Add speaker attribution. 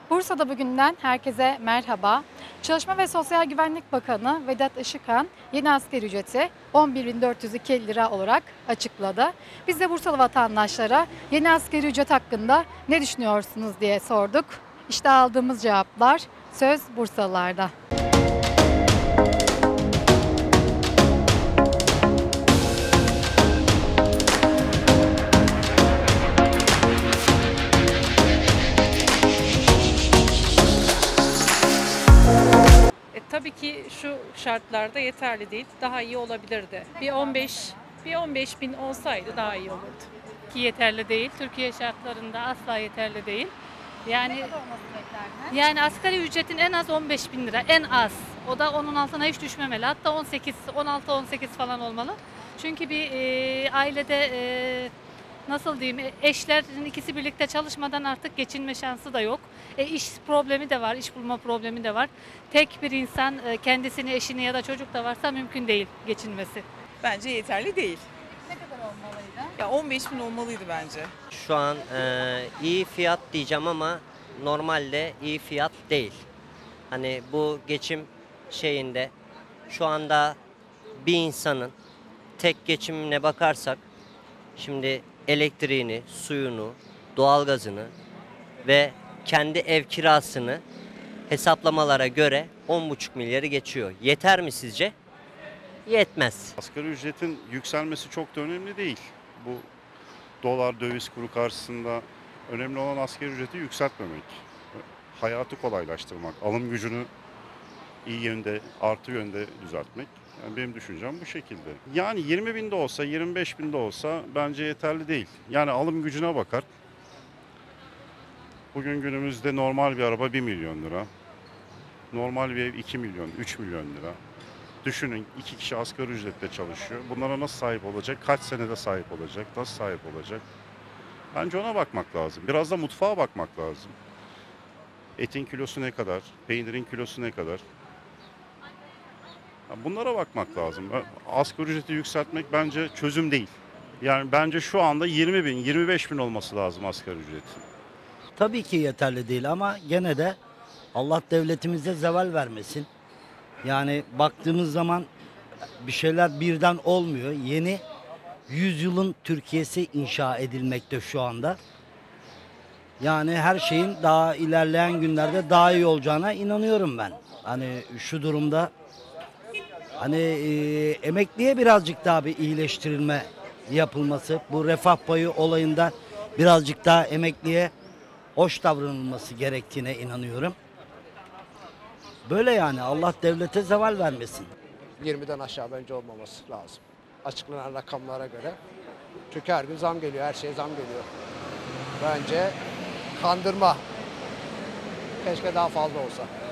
Speaker 1: Bursa'da bugünden herkese merhaba. Çalışma ve Sosyal Güvenlik Bakanı Vedat Işıkhan yeni asgari ücreti 11.402 lira olarak açıkladı. Biz de Bursalı vatandaşlara yeni asgari ücret hakkında ne düşünüyorsunuz diye sorduk. İşte aldığımız cevaplar söz Bursalılarda.
Speaker 2: Tabii ki şu şartlarda yeterli değil. Daha iyi olabilirdi. Bir 15 bin olsaydı daha iyi olurdu.
Speaker 3: Ki yeterli değil. Türkiye şartlarında asla yeterli değil. Yani
Speaker 1: Ne kadar olması beklerdiniz?
Speaker 3: yani asgari ücretin en az 15 bin lira. En az. O da onun altına hiç düşmemeli. Hatta 18, 16, 18 falan olmalı. Çünkü bir ailede nasıl diyeyim, eşlerin ikisi birlikte çalışmadan artık geçinme şansı da yok. İş problemi de var, iş bulma problemi de var. Tek bir insan kendisini, eşini ya da çocuk da varsa mümkün değil geçinmesi.
Speaker 4: Bence yeterli değil.
Speaker 1: Ne kadar olmalıydı?
Speaker 4: Ya 15 bin olmalıydı bence.
Speaker 5: Şu an iyi fiyat diyeceğim ama normalde iyi fiyat değil. Hani bu geçim şeyinde şu anda bir insanın tek geçimine bakarsak şimdi elektriğini, suyunu, doğalgazını ve kendi ev kirasını hesaplamalara göre 10,5 milyarı geçiyor. Yeter mi sizce? Yetmez.
Speaker 6: Asgari ücretin yükselmesi çok da önemli değil. Bu dolar, döviz kuru karşısında önemli olan asgari ücreti yükseltmemek. Hayatı kolaylaştırmak, alım gücünü iyi yönde, artı yönde düzeltmek. Yani benim düşüncem bu şekilde. Yani 20 bin de olsa, 25 bin de olsa bence yeterli değil. Yani alım gücüne bakar. Bugün günümüzde normal bir araba 1 milyon lira. Normal bir ev 2 milyon, 3 milyon lira. Düşünün 2 kişi asgari ücretle çalışıyor. Bunlara nasıl sahip olacak? Kaç senede sahip olacak? Nasıl sahip olacak? Bence ona bakmak lazım. Biraz da mutfağa bakmak lazım. Etin kilosu ne kadar? Peynirin kilosu ne kadar? Bunlara bakmak lazım. Asgari ücreti yükseltmek bence çözüm değil. Yani bence şu anda 20 bin, 25 bin olması lazım asgari ücretin.
Speaker 7: Tabii ki yeterli değil ama gene de Allah devletimize zeval vermesin. Yani baktığımız zaman bir şeyler birden olmuyor. Yeni yüzyılın Türkiye'si inşa edilmekte şu anda. Yani her şeyin daha ilerleyen günlerde daha iyi olacağına inanıyorum ben. Hani şu durumda emekliye birazcık daha bir iyileştirilme yapılması, bu refah payı olayında birazcık daha emekliye hoş davranılması gerektiğine inanıyorum. Böyle yani Allah devlete zeval vermesin.
Speaker 8: 20'den aşağı bence olmaması lazım. Açıklanan rakamlara göre. Çünkü her gün zam geliyor, her şeye zam geliyor. Bence kandırma. Keşke daha fazla olsa.